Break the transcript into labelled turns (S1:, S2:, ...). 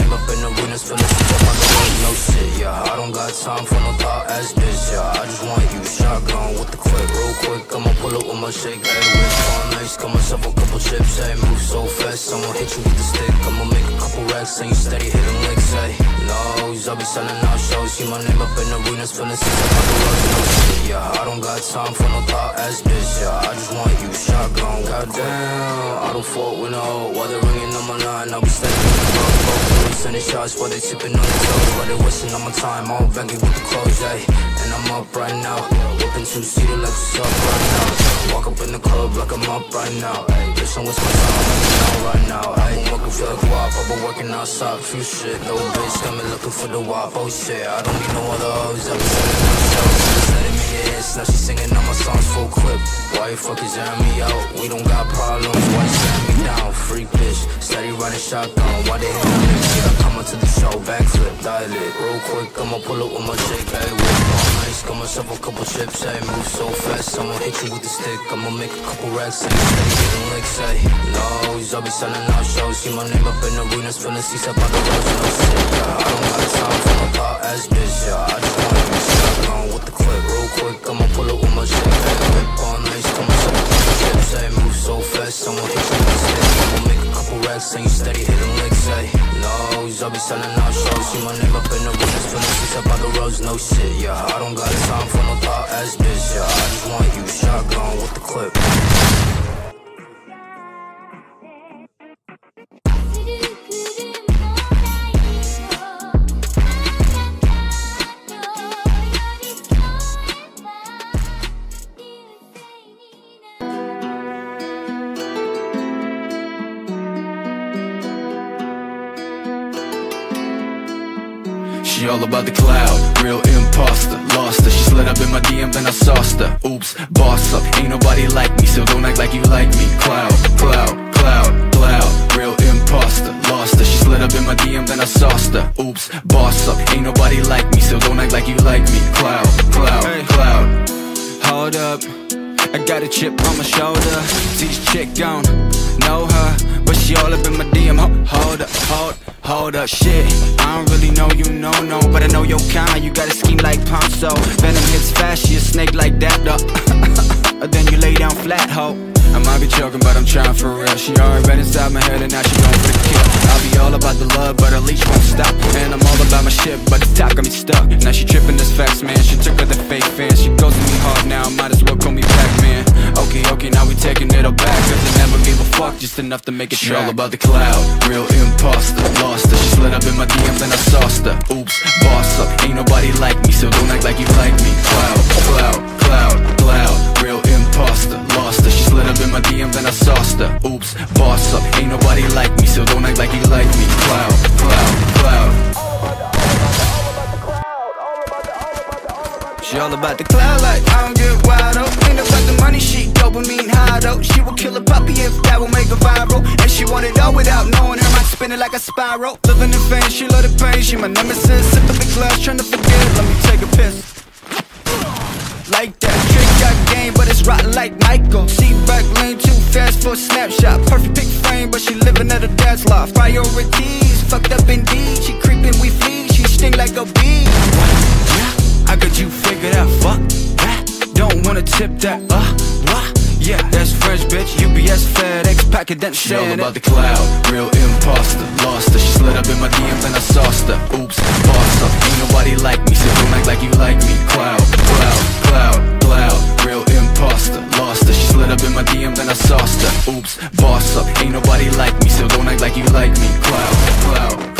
S1: name up in arenas, feeling sick up on the road, no shit, yeah. I don't got time for no thought ass bitch, yeah. I just want you shotgun with the clip, real quick. I'ma pull up with my shake, ayy. Whip on nice, got myself a couple chips, ayy. Move so fast, I'ma hit you with the stick. I'ma make a couple racks, and you steady hitting licks, ayy. Nose, I'll be selling out shows. See my name up in arenas, feeling sick up on the road, no shit, yeah. I don't got time for no thought ass bitch, yeah. I just want you shotgun, goddamn. I don't fault with no, while they're ringing on my line, I'll be steady with the road. Both sending shots while they tipping on the toes, while they wasting on my time. I'm Bentley with the clothes, ayy. And I'm up right now, whipping two-seater like what's up right now. Walk up in the club like I'm up right now, ayy. Bitch, I'm with my time right now, ayy. I'm working for like WAP, I've been working outside, few shit. No bitch, got me looking for the WAP, oh shit. I don't need no other hoes, I've been selling my shows. Just letting me get hits, now she singing all my songs full clip. Why you fuckers airing me out? We don't got problems, why you staring me down? Freak bitch, steady running shotgun, why they hit on me? Yeah, come on to the show, backflip, dial it. Real quick, I'ma pull up with my shake, ayy. Whip on nice, got myself a couple chips, ayy. Move so fast, I'ma hit you with the stick. I'ma make a couple racks, ayy. Steady hitting licks, ayy. Nose, I'll be selling out shows. See my name up in arenas, feeling seats up on the roads, no shit, yeah. I don't got time for no thought ass bitch, yeah. I just want you shotgun with the clip, real quick. I'ma pull up with my shake, ayy. Whip on nice, got myself a couple chips, ayy. Move so fast, I'ma hit you with the stick. I'ma make a couple racks, ayy. Steady hitting licks, ayy. Nose, I'll be selling out shows. See my name up in arenas, feeling seats up on the roads, no shit, yeah. I don't got time for no thought ass bitch, yeah. I just want you shotgun with the clip.
S2: She all about the cloud, real imposter. Lost her, she slid up in my DM, then I sauced her. Oops, boss up, ain't nobody like me, so don't act like you like me. Cloud, cloud, cloud, cloud, real imposter. Lost her, she slid up in my DM, then I sauced her. Oops, boss up, ain't nobody like me, so don't act like you like me. Cloud, cloud, hey, cloud. Hold up, I got a chip on my shoulder. See this chick gone, know her, but she all up in my DM. Hold up, hold up, shit. I don't really know you, no, but I know your kind. You got a scheme like Ponzo. Venom hits fast, she a snake like that, though. Then you lay down flat, ho. I might be joking, but I'm trying for real. She already been inside my head and now she going for the kill. I'll be all about the love, but her leash won't stop. And I'm all about my shit, but the top got me stuck. Now she tripping this facts, man. She took her the fake fans. She goes to me hard now, might as well call me Pac-Man. Okay, now we taking it all back, cause I never gave a fuck, just enough to make it track. She all about the cloud, real imposter. Lost her, she slid up in my DM, then I sauced her. Oops, boss up, ain't nobody like me, so don't act like you like me. Cloud, cloud, cloud, cloud, real imposter. Lost her, she slid up in my DM, then I sauced her. Oops, boss up, ain't nobody like me, so don't act like you like me. Cloud, cloud, cloud. She all about the cloud like I don't get wild, oh. Ain't about the money, she dopamine high, though. She will kill a puppy if that will make her viral. And she want it all without knowing her mind spinning like a spiral. Living in vain, she love the pain, she my nemesis. Sip of the glass, trying to forget, let me take a piss. Like that, trick got game, but it's rotten like Michael. See back lane too fast for a snapshot. Perfect pick frame, but she living at her dad's loft. Priorities, fucked up indeed. She creeping, we flee, she sting like a bee. I got you figured out, fuck that. Don't wanna tip that, what? Yeah, that's French, bitch, UPS, FedEx, packet that shit. She all about the cloud, real imposter. Lost her, she slid up in my DM, then I sauced her. Oops, boss up, ain't nobody like me, so don't act like you like me. Cloud, cloud, cloud, cloud, real imposter. Lost her, she slid up in my DM, then I sauced her. Oops, boss up, ain't nobody like me, so don't act like you like me. Cloud, cloud.